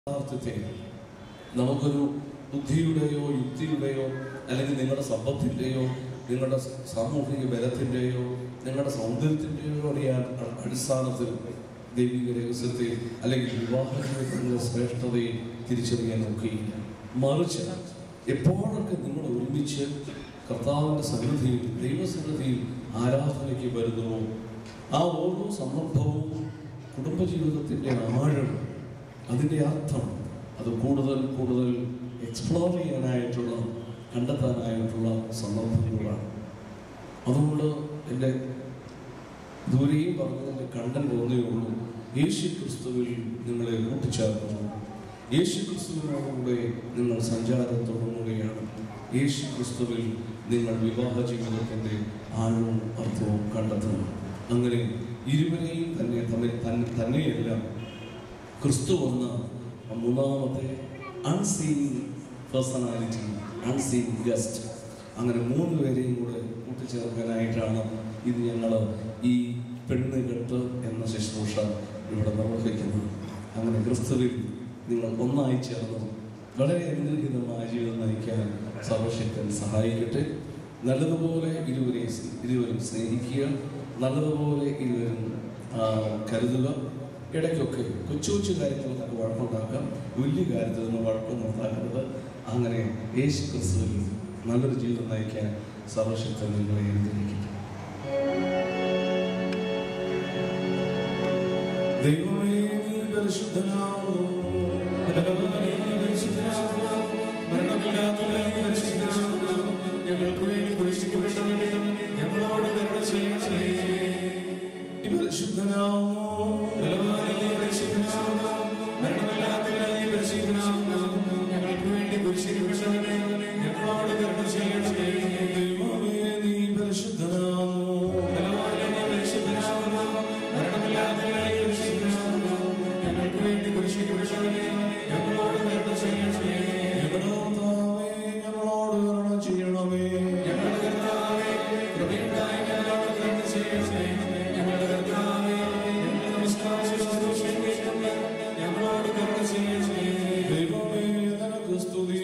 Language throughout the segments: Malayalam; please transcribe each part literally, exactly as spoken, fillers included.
യഥാർത്ഥത്തെ നമുക്കൊരു ബുദ്ധിയുടെയോ യുക്തിയുടെയോ അല്ലെങ്കിൽ നിങ്ങളുടെ സമ്പത്തിൻ്റെയോ നിങ്ങളുടെ സാമൂഹിക ബലത്തിൻ്റെയോ നിങ്ങളുടെ സൗന്ദര്യത്തിൻ്റെയോ അറിയാൻ അടിസ്ഥാനത്തിൽ ദൈവിക രഹസ്യത്തെ അല്ലെങ്കിൽ വിവാഹ ജീവിതത്തിൻ്റെ ശ്രേഷ്ഠതയെ തിരിച്ചറിയാൻ നോക്കിയില്ല. മറിച്ച് എപ്പോഴൊക്കെ നിങ്ങൾ ഒരുമിച്ച് കർത്താവിൻ്റെ സന്നിധിയിൽ ദൈവസന്നിധിയിൽ ആരാധനയ്ക്ക് വരുന്നുവോ ആ ഓരോ സന്ദർഭവും കുടുംബജീവിതത്തിൻ്റെ ആഴം, അതിൻ്റെ അർത്ഥം അത് കൂടുതൽ കൂടുതൽ എക്സ്പ്ലോർ ചെയ്യാനായിട്ടുള്ള കണ്ടെത്താനായിട്ടുള്ള സന്ദർഭങ്ങളാണ്. അതുകൊണ്ട് എൻ്റെ ദൂരെയും പറഞ്ഞതിൻ്റെ കണ്ടന്റ് ഒന്നേ ഉള്ളൂ. യേശു ക്രിസ്തുവിൽ നിങ്ങളെ കൂട്ടിച്ചേർക്കുന്നു. യേശു ക്രിസ്തുവിനോടുകൂടെ നിങ്ങൾ സഞ്ചാരം തുടങ്ങുകയാണ്. യേശു ക്രിസ്തുവിൽ നിങ്ങൾ വിവാഹ ജീവിതത്തിൻ്റെ ആഴവും അർത്ഥവും കണ്ടെത്തണം. അങ്ങനെ ഇരുവരെയും തന്നെ തമ്മിൽ തന്നെയെല്ലാം ക്രിസ്തു എന്ന മൂന്നാമത്തെ അൺസീൻ പേഴ്സണാലിറ്റി, അൺസീൻ ഗസ്റ്റ്, അങ്ങനെ മൂന്ന് പേരെയും കൂടെ കൂട്ടിച്ചേർക്കാനായിട്ടാണ് ഇത് ഞങ്ങൾ ഈ പെണ്ണ് കെട്ട് എന്ന ശുശ്രൂഷ ഇവിടെ നിർവഹിക്കുന്നത്. അങ്ങനെ ക്രിസ്തുവിൽ നിങ്ങൾ ഒന്നായി ചേർന്ന് വളരെ അനുഗ്രഹീതമായ ജീവിതം നയിക്കാൻ സർവശക്തൻ സഹായിക്കട്ടെ. നല്ലതുപോലെ ഇരുവരെ ഇരുവരും സ്നേഹിക്കുക, നല്ലതുപോലെ ഇരുവരും കരുതുക. ഇടയ്ക്കൊക്കെ കൊച്ചു കൊച്ചു കാര്യങ്ങൾക്കൊക്കെ വഴക്കുണ്ടാക്കാം, വലിയ കാര്യത്തിൽ നിന്ന് വഴക്കൊന്നും ഉണ്ടാക്കരുത്. അങ്ങനെ യേശു ക്രിസ്തുവിൽ നല്ലൊരു ജീവിതം നയിക്കാൻ സർവശക്തൻ നിങ്ങളെ അനുഗ്രഹിക്കട്ടെ. ദൈവമേ നീ പരിശുദ്ധനാകുന്നു, ഞങ്ങൾക്ക് വേണ്ടി കുരിശിക്കപ്പെട്ടവനെ ഞങ്ങളോട് കരുണ ചെയ്യണമേ. പരിശുദ്ധനാകുന്നു, ഞങ്ങൾക്ക് വേണ്ടി കുരിശിക്കപ്പെട്ടവനെ ഞങ്ങളോട് കരുണ ചെയ്യണമേ. ദൈവമേ നീ പരിശുദ്ധനാകുന്നു, ഞങ്ങൾക്ക് വേണ്ടി കുരിശിക്കപ്പെട്ടവനെ ഞങ്ങളോട് കരുണ ചെയ്യണമേ. ഞങ്ങളോട് കരുണ ചെയ്യണമേ. ഞങ്ങളുടെ കർത്താവേ കൃപയുണ്ടായി ഞങ്ങളോട് കരുണ ചെയ്യണമേ. ഞങ്ങളുടെ കർത്താവേ ഞങ്ങളോട് കരുണ ചെയ്യണമേ. ദൈവമേ നിനക്ക് സ്തുതി,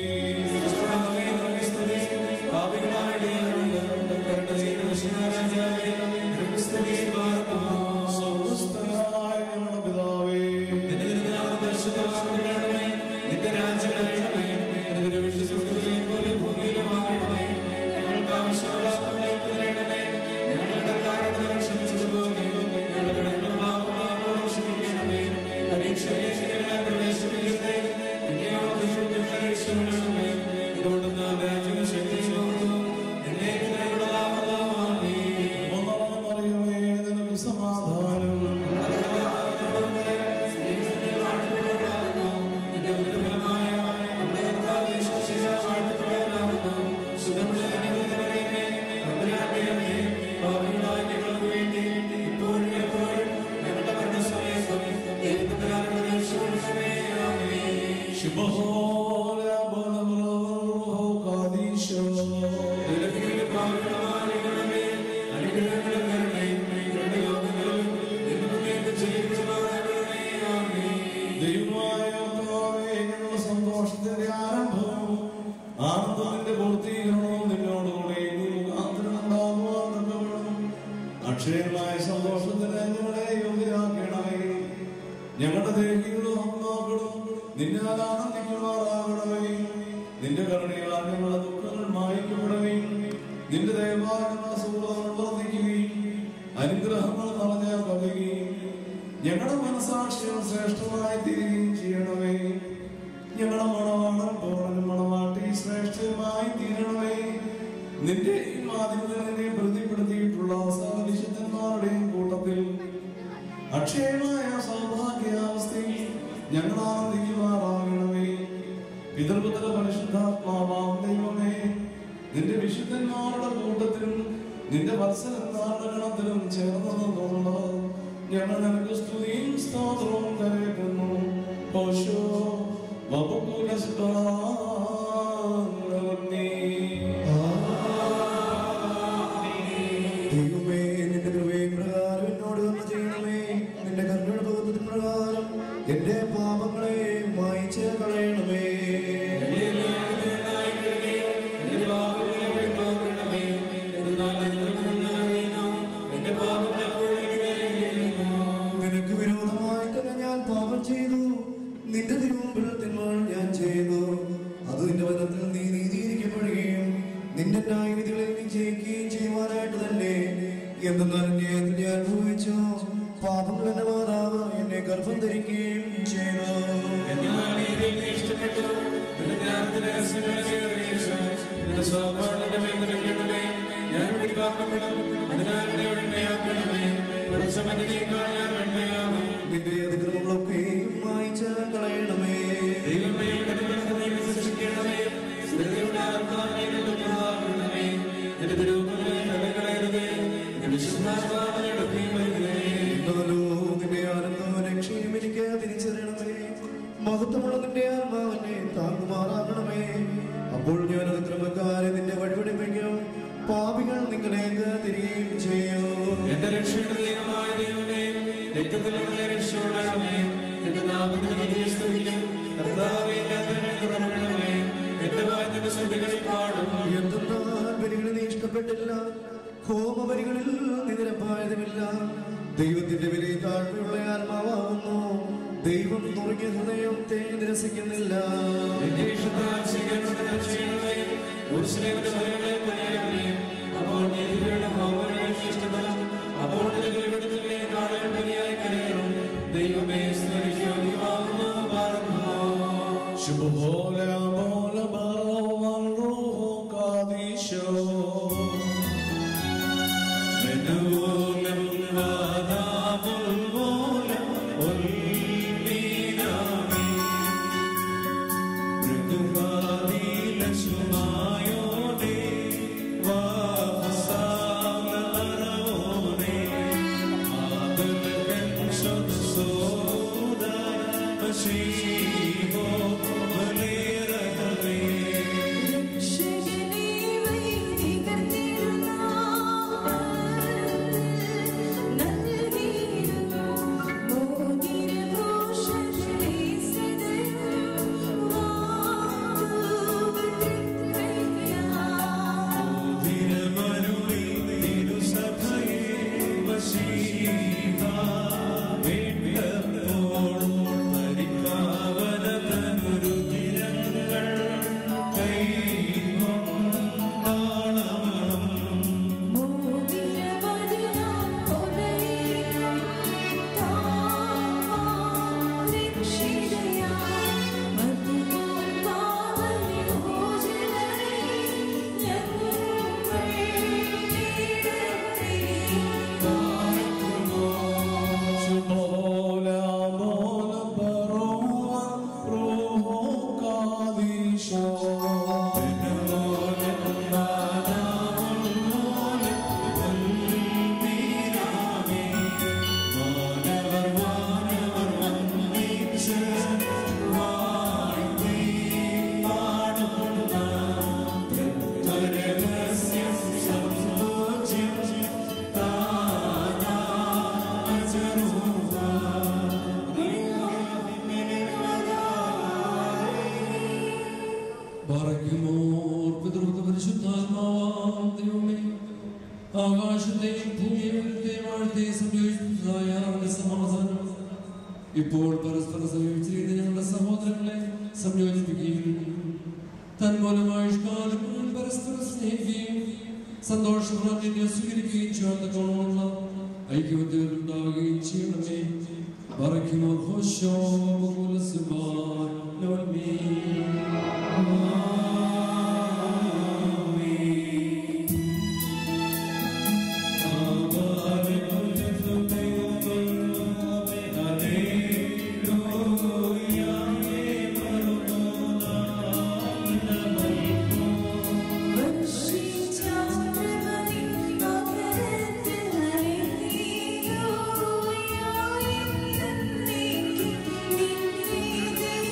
പാപികളായ കരുണ ചെയ്യുന്ന ശിവരാജാവേ നിനക്ക് സ്തുതി. സ്വർഗ്ഗസ്ഥനായ ഞങ്ങളുടെ പിതാവേ, നിന്റെ നാമം പരിശുദ്ധമാക്കപ്പെടണമേ. നിന്റെ രാജ്യം വരണമേ. നിന്റെ വിശ്വസിക്കുകയും പോലെ ഭൂമിയിലുമാകണമേ. ഞങ്ങൾക്ക് ആവശ്യമുള്ള ഞങ്ങൾക്ക് തരണമേ. ഞങ്ങളുടെ കാരണങ്ങൾ ക്ഷമിച്ചതുപോലെ ഞങ്ങളുടെ കടങ്ങളും പാപങ്ങളും ക്ഷമിക്കണമേ. പരീക്ഷയിലേക്ക് ഞങ്ങളെ പ്രവേശിപ്പിക്കരുതേ, പിന്നെയോ ദുഷ്ടനെ രക്ഷിക്കണമേ. ഇതുകൊണ്ടെന്ന് രാജ്യവും ശക്തിയും എന്നേക്കും ഞങ്ങളുടേതാകുന്നതാമേ. ഒന്നാമറിയമേ നിനക്ക് സമാധാനം. സന്തോഷത്തിന്റെ ആരംഭവും ആനന്ദത്തിന്റെ പൂർത്തീകരണവും നിന്നോടുകൂടെ അക്ഷയമായ സന്തോഷത്തിന് ഞങ്ങളെ യോഗ്യരാക്കണമേ. ഞങ്ങളുടെ ദേഹികളും അമ്മാക്കളും നിന്നാൽ ആനന്ദിക്കുമാറാകണമേ. നിന്റെ കരുണയാൽ ഞങ്ങളുടെ ദുഃഖങ്ങൾ മായ്ക്കപ്പെടുകയും നിന്റെ ദയവായ സുഹൃത്തുക്കൾ വർദ്ധിക്കുകയും അനുഗ്രഹങ്ങൾ നിറഞ്ഞ പകയുകയും ഞങ്ങളുടെ മനസാക്ഷികൾ ശ്രേഷ്ഠമായി തീരുകയും ചെയ്യണമേ. ഞങ്ങളുടെ മണവാളൻ പോലും മണവാട്ടി ശ്രേഷ്ഠമായി തീരണമേ. നിന്റെ ഈ മാധ്യമത്തിനെ പ്രതിപ്പെടുത്തിയിട്ടുള്ള സകലവിശുദ്ധന്മാരുടെയും കൂട്ടത്തിൽ അക്ഷയമായ സൗഭാഗ്യാവസ്ഥയിൽ ഞങ്ങൾ ആനന്ദിക്കുമാറാകണമേ. പിതൃപുത്ര പരിശുദ്ധാത്മാവാം ദൈവമേ, നിന്റെ വിശുദ്ധന്മാരുടെ കൂട്ടത്തിലും നിന്റെ വത്സലന്മാരുടെ ഗണത്തിലും ചേർന്ന് നിന്നുള്ള ഞങ്ങൾ നിനക്ക് സ്തുതിയും സ്തോത്രവും കരയറ്റുന്നു. ഓശോ ദൈവമേ നിന്റെ കൃപയും പ്രകാരം എന്നോട് കരുണ ചെയ്യണമേ. നിന്റെ കരുണയുടെ പ്രകാരം എന്റെ പാപങ്ങളെ മായിച്ച എന്റെ ആത്മാവിനെ താങ്ങുമാറാകണമേ. അപ്പോൾ ഞാൻ അതിക്രമക്കാരെ നിന്റെ വഴിപടിപ്പിക്കും, പാപികൾ നിങ്ങളേക്ക് തിരികെയും ചെയ്യും. എന്റെ രക്ഷയുടെ ദൈവമായ ദൈവമേ, രക്തത്തിലുള്ള രക്ഷയോടാണമേ. എന്റെ നാമത്തിന് സ്തുതിക്കും കർത്താവേ, കരുണമേ. എന്റെ വായത്തിന്റെ ശ്രുതികളിൽ പാടും. എന്തെന്നാൽ ബലികളിൽ നീ ഇഷ്ടപ്പെട്ടില്ല, ഹോമബലികളിൽ നിരപ്പായതുമില്ല. ദൈവത്തിന്റെ വലിയ താഴ്മയുള്ള ആത്മാവാകുന്നു. ദൈവം നുറുങ്ങിയ ഹൃദയത്തെ നിരസിക്കുന്നില്ല. ദൈവമേ ഇപ്പോൾ പരസ്പര സംയോജിച്ചിരുന്ന ഞങ്ങളുടെ സഹോദരങ്ങളെ സംയോജിപ്പിക്കുകയും തന്മൂലമായുഷ്കാലം പരസ്പരം സ്നേഹിക്കുകയും സന്തോഷപ്രാജ്ഞ സ്വീകരിക്കുകയും ചെയ്യുന്ന കോണമുള്ള ഐക്യവത്തിൽ ഉണ്ടാവുകയും ചെയ്യണമേ. ബറക്കുമോ ഹോശോ ബകുലസുബാൻ ലോൽമീ. Thank you.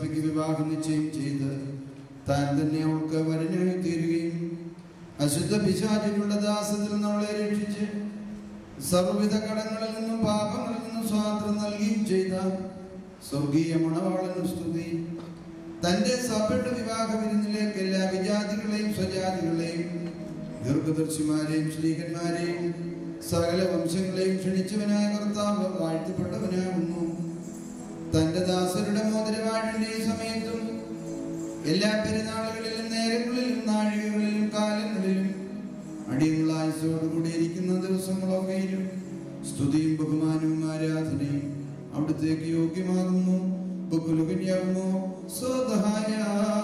സഭയ്ക്ക് വിവാഹം നിശ്ചയം ചെയ്ത് താൻ തന്നെ അവൾക്ക് വരനായി തീരുകയും അശുദ്ധ പിശാചിനുള്ള ദാസത്തിൽ നമ്മളെ രക്ഷിച്ച് സർവ്വവിധ കടങ്ങളിൽ നിന്നും പാപങ്ങളിൽ നിന്നും സ്വാതന്ത്ര്യം നൽകുകയും ചെയ്ത സ്വർഗീയ മണവാളനും സ്തുതി. തന്റെ സഭയുടെ വിവാഹ വിരുന്നിലേക്ക് എല്ലാ വിജാതികളെയും സ്വജാതികളെയും ദീർഘദർശിമാരെയും ശ്രീകന്മാരെയും സകല വംശങ്ങളെയും ക്ഷണിച്ചവനായ കർത്താവ് വാഴ്ത്തപ്പെട്ടവനാകുന്നു. തന്റെ ദാസരുടെ മോതിരവാഴിന്റെ ഈ സമയത്തും എല്ലാ പെരുന്നാളുകളിലും നേരങ്ങളിലും നാഴികകളിലും കാലങ്ങളിലും അടിയുള്ള ആയുസോടുകൂടിയിരിക്കുന്ന ദിവസങ്ങളൊക്കെയും സ്തുതിയും ബഹുമാനവും ആരാധനയും അവിടുത്തേക്ക് യോഗ്യമാകുന്നു. ബഹുലുകന്യാകുമോ സ്വതഹായ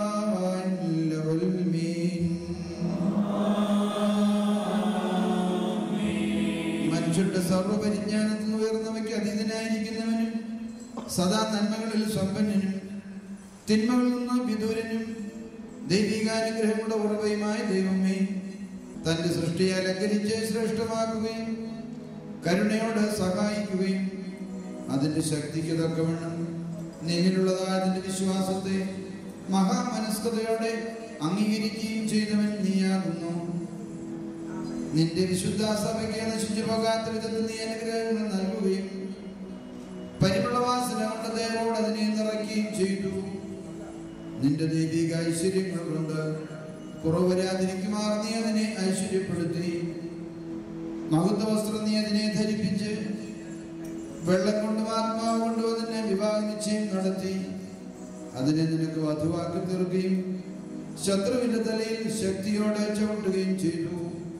മനുഷ്യരുടെ സർവ്വപരിജ്ഞാനത്തിൽ ഉയർന്നവയ്ക്ക് അതീതനായിരിക്കുന്നവനും സദാ നന്മകളിൽ സമ്പന്നനും തിന്മകളിൽ നിന്ന് വിദൂരനും ദൈവികാനുഗ്രഹങ്ങളുടെ ഉറവയുമായ ദൈവമേ, തന്റെ സൃഷ്ടിയെ അലങ്കരിച്ച് ശ്രേഷ്ഠമാക്കുകയും കരുണയോട് സഹായിക്കുകയും അതിന്റെ ശക്തിക്ക് തക്കവണ്ണം നിന്നിലുള്ളതായ അതിന്റെ വിശ്വാസത്തെ മഹാമനസ്കതയോടെ അംഗീകരിക്കുകയും ചെയ്തവൻ നീയാകുന്നു. നിന്റെ വിശുദ്ധ സഭയ്ക്ക് നശിച്ചു പോകാത്ത വിധത്തിൽ നീ അനുഗ്രഹങ്ങൾ നൽകുകയും പരിമളവാസന കൊണ്ട് ദൈവോട് അതിനെ നിറയ്ക്കുകയും ചെയ്തു. നിന്റെ ദൈവിക ഐശ്വര്യങ്ങൾ കൊണ്ട് കുറവ് വരാതിരിക്കുമാർ നീ അതിനെ ഐശ്വര്യപ്പെടുത്തി. മഹത്വ വസ്ത്രം നീ അതിനെ ധരിപ്പിച്ച് വെള്ളം കൊണ്ടും ആത്മാവ് കൊണ്ടും അതിനെ വിവാഹ നിശ്ചയം നടത്തി അതിനെ നിനക്ക് വധുവാക്കി തീർക്കുകയും ശത്രുവിന്റെ തലയിൽ ശക്തിയോടെ ചവിട്ടുകയും ചെയ്തു.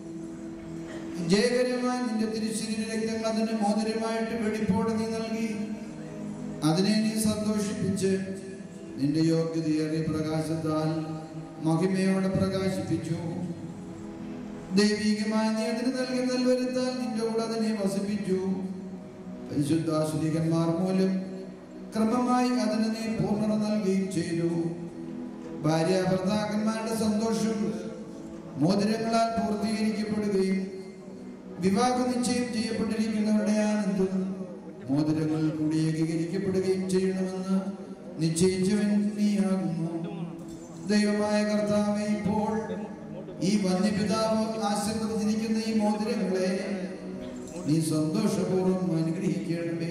ജയകരമായി നിന്റെ തിരുശരീര രക്തങ്ങൾ അതിന് മോതിരമായിട്ട് വെടിപ്പോടെ നീ നൽകി അതിനെ നീ സന്തോഷിപ്പിച്ച് നിന്റെ യോഗ്യതയേറിയ പ്രകാശത്താൽ മഹിമയോടെ പ്രകാശിപ്പിച്ചു. ദൈവികമായി നീ അതിന് നൽകി നൽവരുത്താൽ നിന്റെ കൂടെ അതിനെ വസിപ്പിച്ചു. പരിശുദ്ധാശ്വരികന്മാർ മൂലം ക്രമമായി അതിന് നീ പൂർണ്ണത നൽകുകയും ചെയ്തു. ഭാര്യ ഭർത്താക്കന്മാരുടെ സന്തോഷം മോതിരങ്ങളാൽ പൂർത്തീകരിക്കപ്പെടുകയും വിവാഹ നിശ്ചയം ചെയ്യപ്പെട്ടിരിക്കുന്നവരുടെ ആനന്ദം മോതിരങ്ങൾ കൂടി ഏകീകരിക്കപ്പെടുകയും ചെയ്യണമെന്ന് നിശ്ചയിച്ചവൻ നീയാകുന്നു. ദൈവമായ കർത്താവേ, ഇപ്പോൾ ഈ വന്യപിതാവ് ആശീർവദിച്ചിരിക്കുന്ന ഈ മോതിരങ്ങളെ നീ സന്തോഷപൂർവ്വം അനുഗ്രഹിക്കണമേ.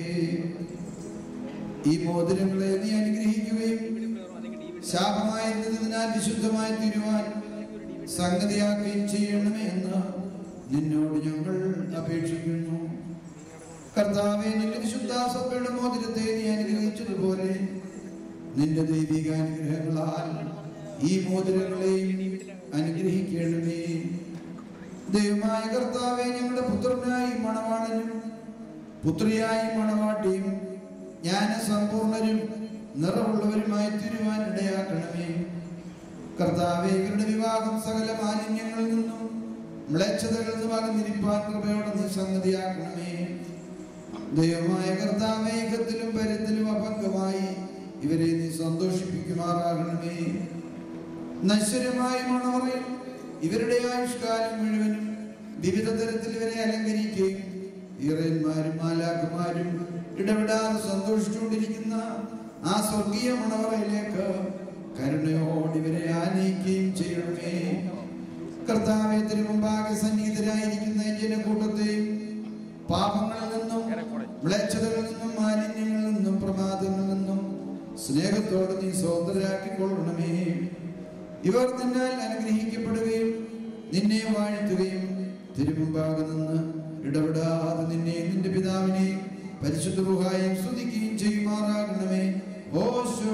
ഈ മോതിരങ്ങളെ നീ അനുഗ്രഹിക്കുകയും ശാപമായിരുന്നതിനാൽ വിശുദ്ധമായി തീരുവാൻ സംഗതിയാക്കുകയും ചെയ്യണമേ എന്ന് നിന്നോട് ഞങ്ങൾ അപേക്ഷിക്കുന്നു. കർത്താവേ, നിന്റെ വിശുദ്ധ സഭയുടെ മോതിരത്തെ നീ അനുഗ്രഹിച്ചതുപോലെ നിന്റെ ദൈവിക അനുഗ്രഹങ്ങളാൽ ഈ മോതിരങ്ങളെയും അനുഗ്രഹിക്കണമേ. ദൈവമായ കർത്താവേ, ഞങ്ങളുടെ പുത്രനായി മണവാളനും പുത്രിയായി മണവാട്ടിയും ജ്ഞാനസമ്പൂർണരും നിറവുള്ളവരുമായി തീരുവാൻ ഇടയാക്കണമേ. കർത്താവേ, ഇവരുടെ വിവാഹം സകല മാലിന്യങ്ങളിൽ നിന്നും മ്ലേച്ഛതകളിൽ നിന്നും അകന്നിരിപ്പാൻ കൃപയോടെ നീ സംഗതിയാക്കണമേ. ദൈവമായ കർത്താവേ, ഇഹത്തിലും പരത്തിലും അഭംഗമായി ഇവരെ നീ സന്തോഷിപ്പിക്കുമാറാകണമേ. നശ്വരമായ മണവറയിൽ ഇവരുടെ ആയുഷ്കാലം മുഴുവനും വിവിധ തരത്തിൽ ഇവരെ അലങ്കരിക്കുകയും ഈറന്മാരും മാലാഖമാരും ഇടപെടാതെ സന്തോഷിച്ചുകൊണ്ടിരിക്കുന്ന ആ സ്വർഗീയ മണവറയിലേക്ക് കരുണയോട് ഇവരെ ആനയിക്കുകയും ചെയ്യണമേ. കർത്താവേ, തിരുമുമ്പാകെ സന്നിഹിതരായിരിക്കുന്ന ജനക്കൂട്ടത്തെയും പാപങ്ങളിൽ നിന്നും മ്ലേച്ഛതകളിൽ നിന്നും മാലിന്യങ്ങളിൽ നിന്നും പ്രമാദങ്ങളിൽ നിന്നും സ്നേഹത്തോട് നീ സ്വതന്ത്രരാക്കിക്കൊള്ളണമേ. ഇവർ നിന്നാൽ അനുഗ്രഹിക്കപ്പെടുകയും നിന്നെ വാഴ്ത്തുകയും തിരുമുമ്പാകെ നിന്ന് ഇടപെടാതെ നിന്നെ നിന്റെ പിതാവിനെ പരിശുദ്ധ റൂഹായും സ്തുതിക്കുകയും ചെയ്യുമാറാകണമേ. ഓശോ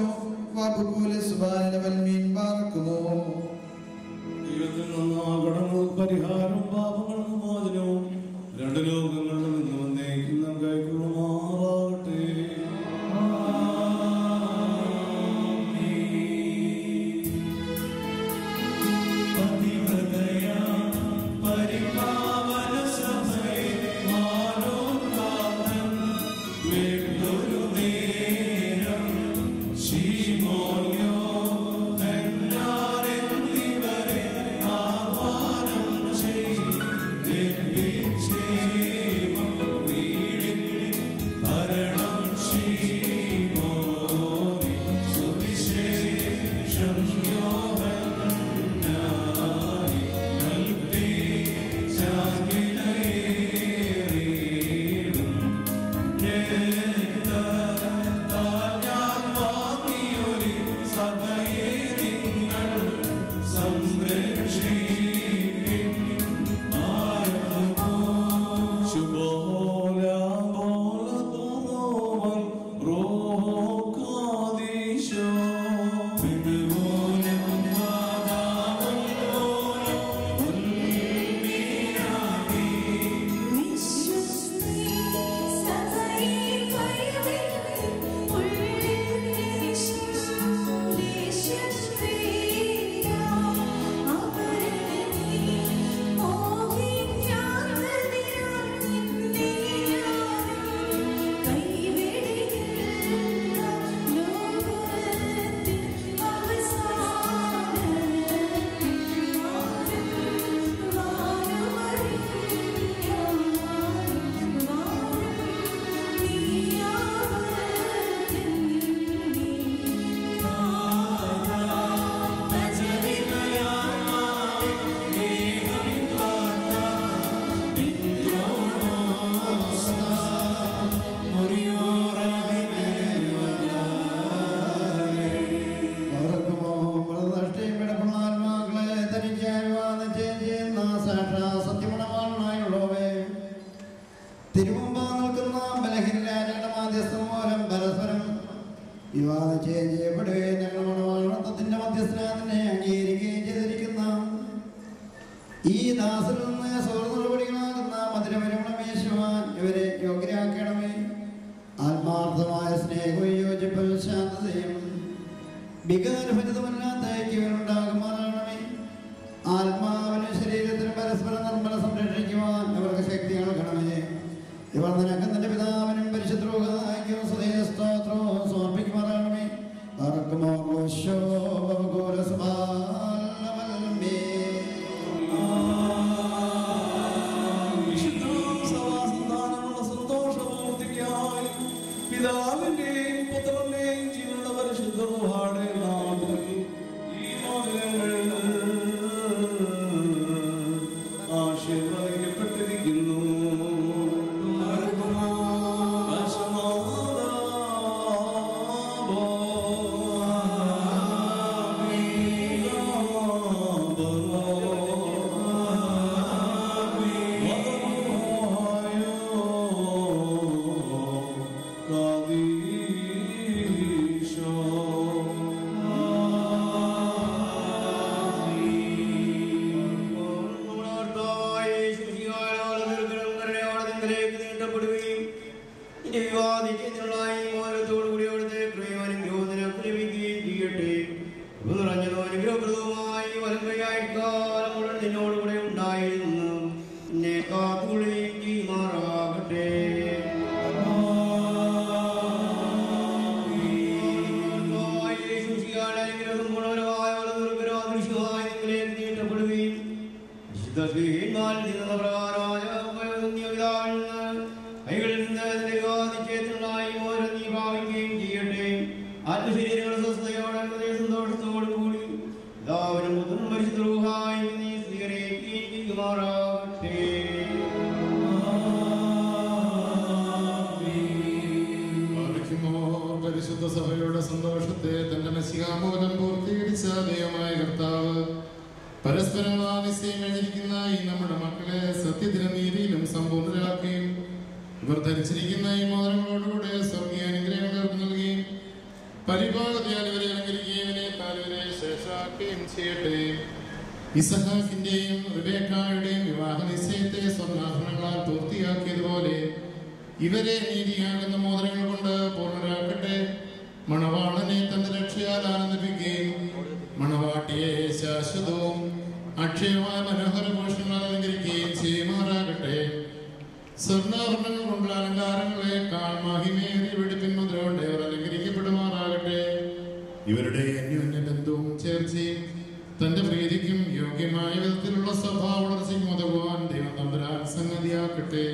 പരിഹാരവും പാപങ്ങൾക്ക് മോചനവും രണ്ട് ലോകങ്ങളിൽ നിന്ന് വന്നേക്കുന്ന കൈക്കൊള്ളുമാറാകട്ടെ. Shema നിശ്ചയം ചെയ്യപ്പെടുകയും ഞങ്ങൾ മണവാളത്തിന്റെ മധ്യസ്ഥനെ അംഗീകരിക്കുകയും ചെയ്തിരിക്കുന്ന ഈ ദാസിൽ നിന്ന് സുഹൃത്തുപടികളാകുന്ന മധുരപരമേശുവാൻ ഇവരെ യോഗ്യരാക്കണമേ. ആത്മാർത്ഥമായ സ്നേഹവും യോജിപ്പും ശാന്തതയും വികാരഭരിതമല്ലാത്ത ഐക്യങ്ങളുണ്ടാകുമാറാകണമേ. ആത്മാവിനും ശരീരത്തിനും പരസ്പരം നിർമ്മല സംരക്ഷിക്കുവാൻ അവർക്ക് ശക്തി നൽകണമേ. ഇവർ നിനക്ക് നിന്റെ പിതാവിനും പരിശുദ്ധവും സ്വദേശ സ്തോത്രവും സമർപ്പിക്കുമാറാകണമേ. പിതാവിന്റെയും പുത്രന്റെയും ജീവനുള്ള പരിശുദ്ധ റൂഹായുടെ നാമത്തിൽ ഈ മോചനങ്ങൾ ആശീർവദിക്കപ്പെട്ടിരിക്കുന്നു. പരിശുദ്ധ സഭയുടെ സന്തോഷത്തെ തന്റെ മെസ്സിഹാമൂലം പൂർത്തീകരിച്ച ദൈവമായ കർത്താവ് പരസ്പരം നിശ്ചയം കഴിഞ്ഞിരിക്കുന്ന ഈ നമ്മുടെ മക്കളെ സത്യത്തിലും നീതിയിലും സമ്പൂർണ്ണരാക്കുകയും ഇവർ ധരിച്ചിരിക്കുന്ന ഈ മോദനങ്ങളോടുകൂടെ സ്വർഗീയ അനുഗ്രഹങ്ങൾ നൽകുകയും പരിഭാഗതയാൽ ഇവരെ അലങ്കരിക്കുകയും ഇവരെത്താൽ ഇവരെ ശേഷാക്കുകയും ചെയ്യട്ടെ. ഇസഹാക്കിന്റെയും റിബേക്കായുടെയും വിവാഹ നിശ്ചയത്തെ സ്വർണ്ണാഭരണങ്ങളാൽ പൂർത്തിയാക്കിയതുപോലെ ഇവരെ നീതിയാകുന്ന മോദനങ്ങൾ കൊണ്ട് പൂർണ്ണരാക്കട്ടെ. മണവാളനെ തന്റെ രക്ഷയാൽ ആനന്ദിപ്പിക്കുകയും മണവാട്ടിയെ ശാശ്വതവും അക്ഷയമായ മനോഹര ഭൂഷണങ്ങൾ അലങ്കരിക്കുകയും ചെയ്യുമാറാകട്ടെ. സ്വർണ്ണാഭരണങ്ങൾ കൊണ്ടുള്ള അലങ്കാരങ്ങളെക്കാൾ മഹിമേറിയ വെടിപ്പിൻ മുദ്ര കൊണ്ട് അവർ അലങ്കരിക്കപ്പെടുമാറാകട്ടെ. ഇവരുടെ അന്യോന്യ ബന്ധവും ചേർച്ചയും തന്റെ പ്രീതിക്കും യോഗ്യമായ വിധത്തിലുള്ള സ്വഭാവ വളർച്ചയ്ക്കും ഉതകുവാൻ ദൈവം തമ്പുരാൻ സംഗതിയാക്കട്ടെ.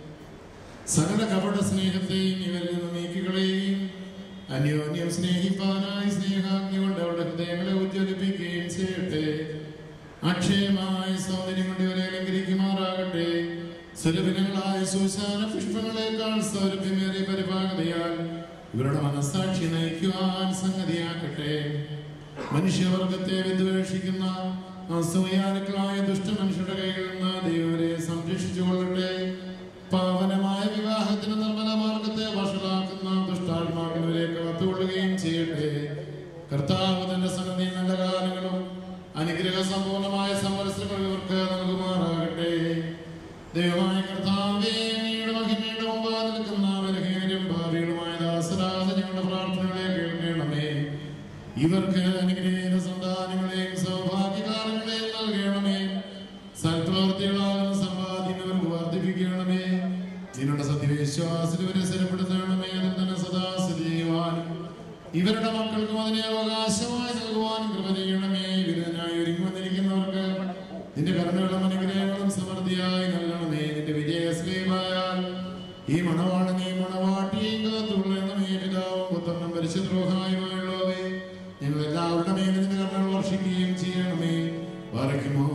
സകല കപട സ്നേഹത്തെയും ഇവരിൽ നിന്ന് നീക്കികളെയും അന്യോന്യം സ്നേഹിപ്പാനായി സ്നേഹാഗ്നി കൊണ്ട് അവരുടെ ഹൃദയങ്ങളെ ഉജ്ജ്വലിപ്പിക്കുകയും ചെയ്യട്ടെ. അക്ഷയമായ സൗന്ദര്യം കൊണ്ട് ഇവരെ അലങ്കരിക്കുമാറാകട്ടെ. സുലഭിനങ്ങളായ സുശാന പുഷ്പങ്ങളെക്കാൾ സൗരഭ്യമേറിയ പരിഭാഗതയാൽ ഇവരുടെ മനസ്സാക്ഷി നയിക്കുവാൻ സംഗതിയാക്കട്ടെ. മനുഷ്യവർഗത്തെ വിദ്വേഷിക്കുന്ന അസൂയാലുക്കളായ ദുഷ്ടമനുഷ്യരുടെ കൈകളിൽ നിന്ന് ദൈവരെ സംരക്ഷിച്ചു കൊള്ളട്ടെ. പാവനമായ വിവാഹത്തിന് നിർമ്മല മാർഗത്തെ വഷളാക്കുന്ന ദുഷ്ടാത്മാക്കളിലേക്ക് വത്തുകൊള്ളുകയും ചെയ്യട്ടെ. കർത്താവ് തന്റെ സന്നദ്ധി നല്ല കാലങ്ങളും അനുഗ്രഹ സമ്പൂർണമായ സംവത്സരങ്ങൾ ഇവർക്ക് നൽകുമാറാകട്ടെ. ദൈവമായ കർത്താവേ, അങ്ങയുടെ മഹിമയുടെ മുമ്പാൽ നിൽക്കുന്ന ബലഹീനരും ഭാവികളുമായ ദാസരാജ ഞങ്ങളുടെ പ്രാർത്ഥനകളെ കേൾക്കണമേ. ഇവർക്ക് അനുഗ്രഹീത സന്താനങ്ങളെയും സൗഭാഗ്യകാലങ്ങളെയും നൽകണമേ. സൽപ്രവർത്തികളാകുന്ന സമ്പാദ്യം ഇവർക്ക് വർദ്ധിപ്പിക്കണമേ. നിങ്ങളുടെ സത്യവിശ്വാസത്തിൽ ഇവരെ സ്ഥിരപ്പെടുത്തണമേ. അതിൽ തന്നെ സദാ സ്ഥിതി ചെയ്യുവാനും ഇവരുടെ മക്കൾക്കും അതിനെ അവകാശമായി നൽകുവാനും കൃപ ചെയ്യണമേ. വിരുദ്ധനായി ഒരുങ്ങി വന്നിരിക്കുന്നവർക്ക് നിന്റെ കരുണകളും അനുഗ്രഹങ്ങളും സമൃദ്ധിയായി നൽകണമേ. നിന്റെ വിജയശ്രീമായാൽ ഈ മണവാളനെയും മണവാട്ടിയെയും കാത്തുകൊള്ളണമേ. പിതാവും പുത്രനും പരിശുദ്ധ റൂഹായുമായുള്ളവേ, ഞങ്ങൾ എല്ലാവരുടെ മേലും നിന്റെ കരുണകൾ വർഷിക്കുകയും ചെയ്യണമേ. വരയ്ക്കുമോ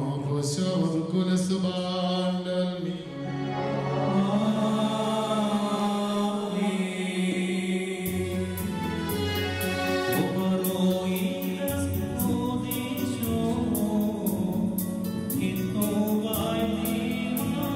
Oh,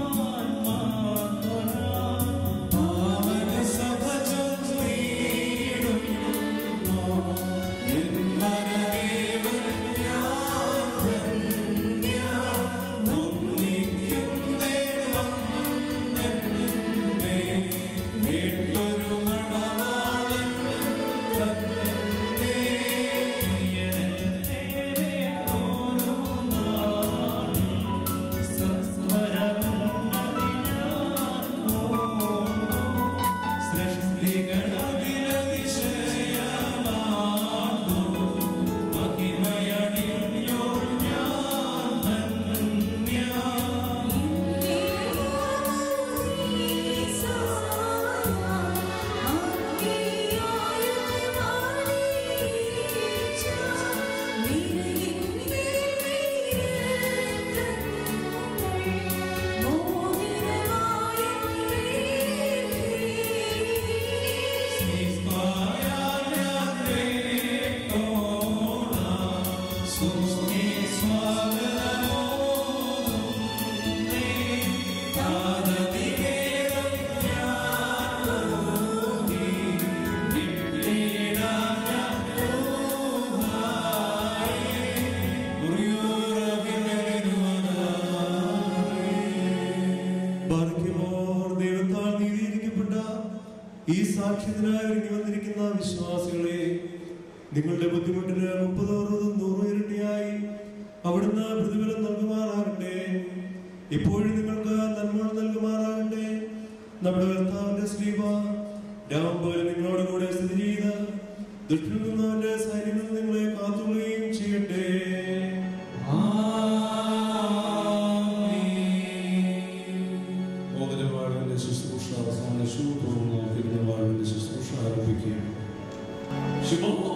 നിങ്ങളുടെ ബുദ്ധിമുട്ടിന് മുപ്പതോ അറുപതും നൂറും ഇരട്ടിയായി അവിടുന്ന് പ്രതിഫലം നൽകുമാറാകട്ടെ. ഇപ്പോഴും നിങ്ങൾക്ക് നന്മ നൽകുമാറാകട്ടെ. നമ്മുടെ കർത്താവിന്റെ ശ്രീവ രാമപോലെ നിങ്ങളോട് കൂടെ സ്ഥിതി ചെയ്ത ദുഷ്ടനിൽ നിന്ന് അവന്റെ സൈന്യങ്ങൾ നിങ്ങളെ കാത്തുകൊള്ളുകയും ചെയ്യട്ടെ. മോദനവാഴവിന്റെ ശുശ്രൂഷ അവസാനിച്ചു. തുടർന്ന് തിരുവാഴവിന്റെ ശുശ്രൂഷ ആരംഭിക്കുകയാണ്.